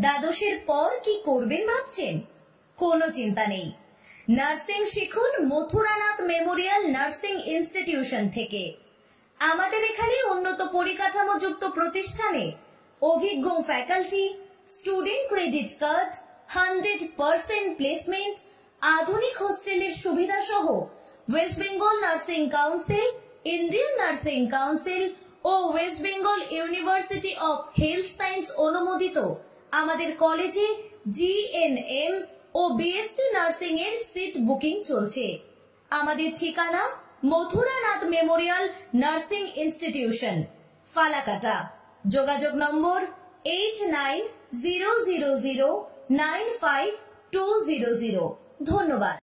দ্বাদশের পর কি করবেন ভাবছেন? কোনো চিন্তা নেই, নার্সিং শিখুন মথুরানাথ মেমোরিয়াল নার্সিং ইনস্টিটিউশন থেকে। আমাদের এখানে উন্নত পরিকাঠামোযুক্ত প্রতিষ্ঠানে অভিজ্ঞ faculty, student credit card, 100% placement, আধুনিক হোস্টেলের সুবিধা সহ West Bengal nursing council, Indian nursing council ও West Bengal university of health science অনুমোদিত আমাদের কলেজে জিএনএম ও বিএসসি নার্সিং এর সিট বুকিং চলছে। আমাদের ঠিকানা Mathuranath memorial nursing institution, Falakata. যোগাযোগ নম্বর 8900095200। ধন্যবাদ।